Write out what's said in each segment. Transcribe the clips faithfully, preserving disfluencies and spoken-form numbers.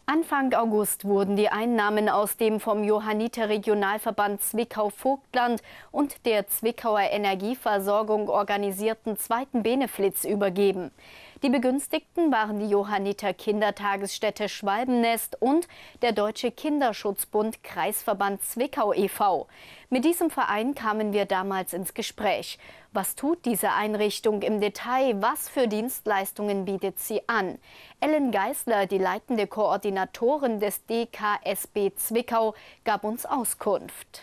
Anfang August wurden die Einnahmen aus dem vom Johanniter Regionalverband Zwickau-Vogtland und der Zwickauer Energieversorgung organisierten zweiten Beneflitz übergeben. Die Begünstigten waren die Johanniter Kindertagesstätte Schwalbennest und der Deutsche Kinderschutzbund Kreisverband Zwickau e V Mit diesem Verein kamen wir damals ins Gespräch. Was tut diese Einrichtung im Detail? Was für Dienstleistungen bietet sie an? Ellen Geisler, die leitende Koordinatorin des D K S B Zwickau, gab uns Auskunft.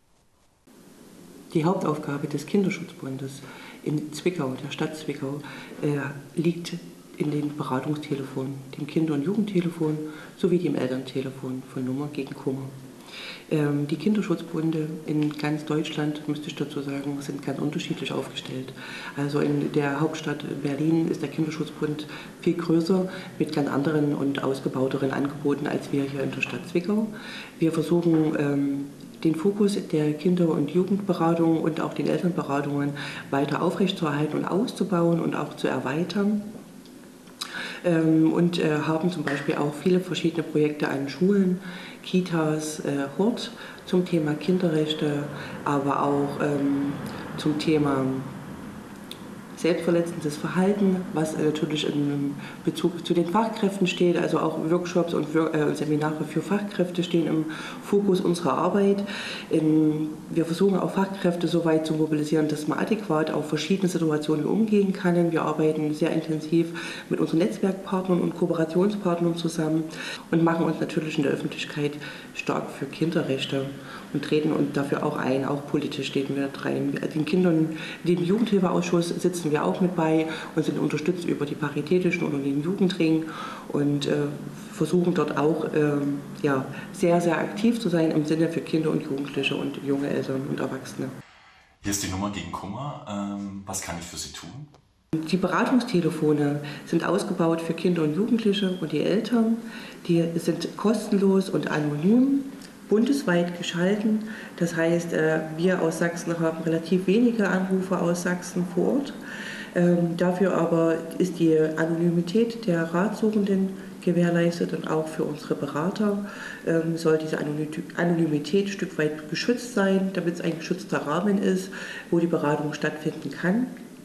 Die Hauptaufgabe des Kinderschutzbundes in Zwickau, der Stadt Zwickau, äh, liegt in den Beratungstelefonen, dem Kinder- und Jugendtelefon sowie dem Elterntelefon von Nummer gegen Kummer. Ähm, die Kinderschutzbunde in ganz Deutschland, müsste ich dazu sagen, sind ganz unterschiedlich aufgestellt. Also in der Hauptstadt Berlin ist der Kinderschutzbund viel größer mit ganz anderen und ausgebauteren Angeboten als wir hier in der Stadt Zwickau. Wir versuchen, ähm, den Fokus der Kinder- und Jugendberatung und auch den Elternberatungen weiter aufrechtzuerhalten und auszubauen und auch zu erweitern. Ähm, und äh, haben zum Beispiel auch viele verschiedene Projekte an Schulen, Kitas, äh, Hort zum Thema Kinderrechte, aber auch ähm, zum Thema selbstverletzendes Verhalten, was natürlich in Bezug zu den Fachkräften steht, also auch Workshops und Seminare für Fachkräfte stehen im Fokus unserer Arbeit. Wir versuchen auch Fachkräfte so weit zu mobilisieren, dass man adäquat auf verschiedene Situationen umgehen kann. Wir arbeiten sehr intensiv mit unseren Netzwerkpartnern und Kooperationspartnern zusammen und machen uns natürlich in der Öffentlichkeit stark für Kinderrechte und treten uns dafür auch ein, auch politisch treten wir da rein. Den Kindern, dem Jugendhilfeausschuss sitzen wir auch mit bei und sind unterstützt über die Paritätischen oder den Jugendring und äh, versuchen dort auch äh, ja, sehr, sehr aktiv zu sein im Sinne für Kinder und Jugendliche und junge Eltern und Erwachsene. Hier ist die Nummer gegen Kummer. Ähm, was kann ich für Sie tun? Die Beratungstelefone sind ausgebaut für Kinder und Jugendliche und die Eltern. Die sind kostenlos und anonym, bundesweit geschalten. Das heißt, wir aus Sachsen haben relativ wenige Anrufe aus Sachsen vor Ort. Dafür aber ist die Anonymität der Ratsuchenden gewährleistet und auch für unsere Berater soll diese Anonymität ein Stück weit geschützt sein, damit es ein geschützter Rahmen ist, wo die Beratung stattfinden kann.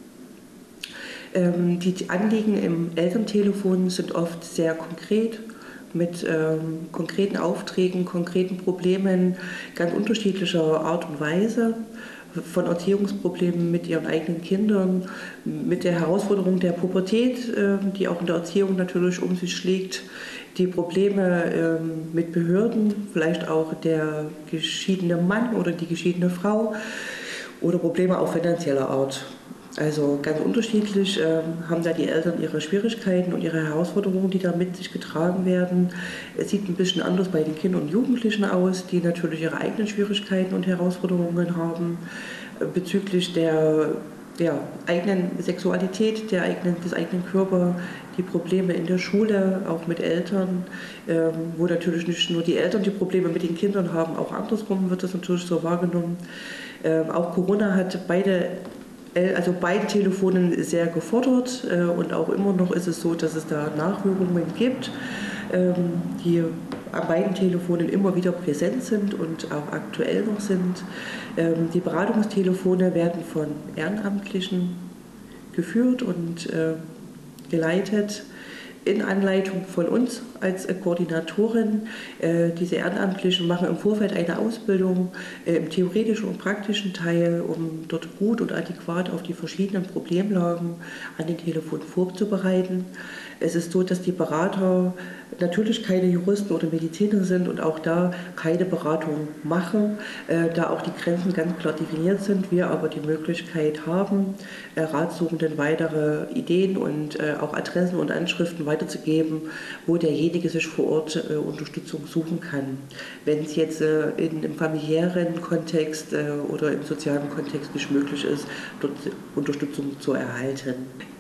Die Anliegen im Elterntelefon sind oft sehr konkret, mit ähm, konkreten Aufträgen, konkreten Problemen ganz unterschiedlicher Art und Weise, von Erziehungsproblemen mit ihren eigenen Kindern, mit der Herausforderung der Pubertät, äh, die auch in der Erziehung natürlich um sich schlägt, die Probleme äh, mit Behörden, vielleicht auch der geschiedene Mann oder die geschiedene Frau oder Probleme auch finanzieller Art. Also ganz unterschiedlich äh, haben da die Eltern ihre Schwierigkeiten und ihre Herausforderungen, die da mit sich getragen werden. Es sieht ein bisschen anders bei den Kindern und Jugendlichen aus, die natürlich ihre eigenen Schwierigkeiten und Herausforderungen haben äh, bezüglich der, der eigenen Sexualität, der eigenen, des eigenen Körpers, die Probleme in der Schule, auch mit Eltern, äh, wo natürlich nicht nur die Eltern die Probleme mit den Kindern haben, auch andersrum wird das natürlich so wahrgenommen. Äh, auch Corona hat beide Also beide Telefonen sehr gefordert äh, und auch immer noch ist es so, dass es da Nachwirkungen gibt, ähm, die an beiden Telefonen immer wieder präsent sind und auch aktuell noch sind. Ähm, die Beratungstelefone werden von Ehrenamtlichen geführt und äh, geleitet, in Anleitung von uns als Koordinatorin. Äh, diese Ehrenamtlichen machen im Vorfeld eine Ausbildung äh, im theoretischen und praktischen Teil, um dort gut und adäquat auf die verschiedenen Problemlagen an den Telefon vorzubereiten. Es ist so, dass die Berater natürlich keine Juristen oder Mediziner sind und auch da keine Beratung machen, äh, da auch die Grenzen ganz klar definiert sind. Wir aber die Möglichkeit haben, äh, Ratsuchenden weitere Ideen und äh, auch Adressen und Anschriften weiterzugeben, wo derjenige sich vor Ort äh, Unterstützung suchen kann. Wenn es jetzt äh, in, im familiären Kontext äh, oder im sozialen Kontext nicht möglich ist, dort Unterstützung zu erhalten.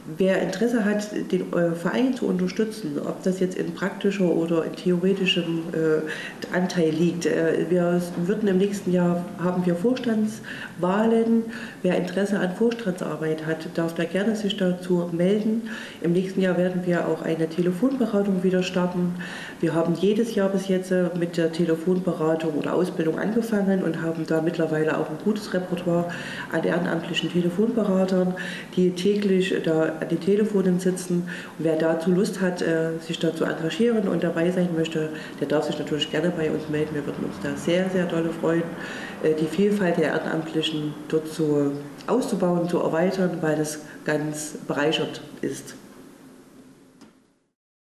Wer Interesse hat, den Verein zu unterstützen, ob das jetzt in praktischer oder in theoretischem äh, Anteil liegt. Äh, wir würden im nächsten Jahr, haben wir Vorstandswahlen. Wer Interesse an Vorstandsarbeit hat, darf da gerne sich dazu melden. Im nächsten Jahr werden wir auch eine Telefonberatung wieder starten. Wir haben jedes Jahr bis jetzt mit der Telefonberatung oder Ausbildung angefangen und haben da mittlerweile auch ein gutes Repertoire an ehrenamtlichen Telefonberatern, die täglich da an den Telefonen sitzen. Und wer dazu Lust hat, sich da zu engagieren und dabei sein möchte, der darf sich natürlich gerne bei uns melden. Wir würden uns da sehr, sehr doll freuen, die Vielfalt der Ehrenamtlichen dort so auszubauen, zu erweitern, weil das ganz bereichernd ist.